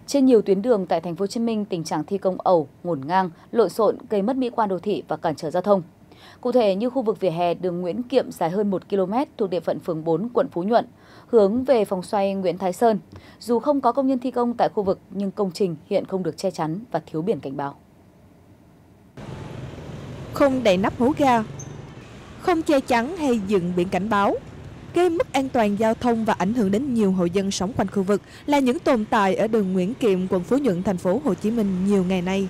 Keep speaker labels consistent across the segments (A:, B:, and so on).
A: Trên nhiều tuyến đường tại thành phố Hồ Chí Minh, tình trạng thi công ẩu, ngổn ngang, lộn xộn gây mất mỹ quan đô thị và cản trở giao thông. Cụ thể như khu vực vỉa hè đường Nguyễn Kiệm dài hơn 1 km thuộc địa phận phường 4, quận Phú Nhuận, hướng về vòng xoay Nguyễn Thái Sơn. Dù không có công nhân thi công tại khu vực nhưng công trình hiện không được che chắn và thiếu biển cảnh báo.
B: Không đậy nắp hố ga, không che chắn hay dựng biển cảnh báo, gây mất an toàn giao thông và ảnh hưởng đến nhiều hộ dân sống quanh khu vực là những tồn tại ở đường Nguyễn Kiệm, quận Phú Nhuận, thành phố Hồ Chí Minh nhiều ngày nay.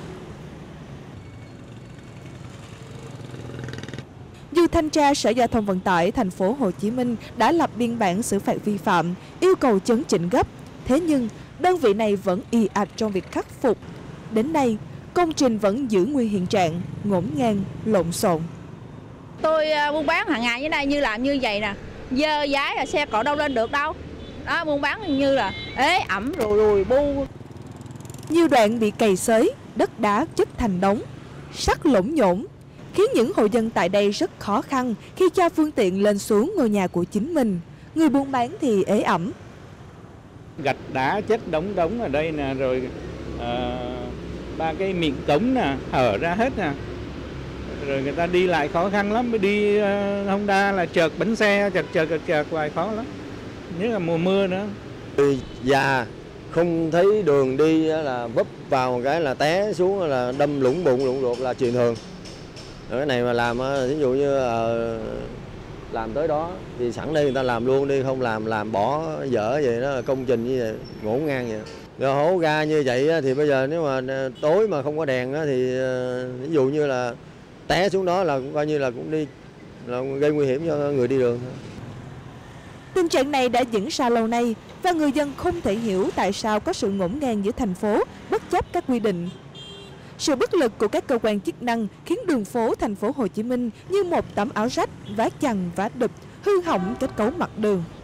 B: Dù thanh tra Sở Giao thông Vận tải thành phố Hồ Chí Minh đã lập biên bản xử phạt vi phạm, yêu cầu chấn chỉnh gấp, thế nhưng đơn vị này vẫn ì ạch trong việc khắc phục. Đến nay, công trình vẫn giữ nguyên hiện trạng ngổn ngang, lộn xộn.
C: Tôi buôn bán hàng ngày dưới đây như làm như vậy nè, dơ dái là xe cộ đâu lên được đâu. Đó, buôn bán như là ế ẩm rồi bu.
B: Nhiều đoạn bị cày xới, đất đá chất thành đống, sắt lỗng nhổn, khiến những hộ dân tại đây rất khó khăn khi cho phương tiện lên xuống ngôi nhà của chính mình. Người buôn bán thì ế ẩm.
D: Gạch đá chất đống ở đây nè, rồi ba cái miệng cống nè, hở ra hết nè. Rồi người ta đi lại khó khăn lắm, mới đi Honda là trượt bánh xe, chật hoài khó lắm. Nhất là mùa mưa nữa.
E: Người già không thấy đường đi là vấp vào một cái là té xuống là đâm lũng bụng lũng ruột là chuyện thường. Cái này mà làm ví dụ như làm tới đó thì sẵn đây người ta làm luôn đi, không làm bỏ dở vậy đó, công trình như vậy ngổn ngang vậy. Rồi hố ga như vậy thì bây giờ nếu mà tối mà không có đèn thì ví dụ như là té xuống đó là cũng coi như là cũng đi là gây nguy hiểm cho người đi đường.
B: Tình trạng này đã diễn ra lâu nay và người dân không thể hiểu tại sao có sự ngổn ngang giữa thành phố bất chấp các quy định. Sự bất lực của các cơ quan chức năng khiến đường phố thành phố Hồ Chí Minh như một tấm áo rách vá chằng vá đụp, hư hỏng kết cấu mặt đường.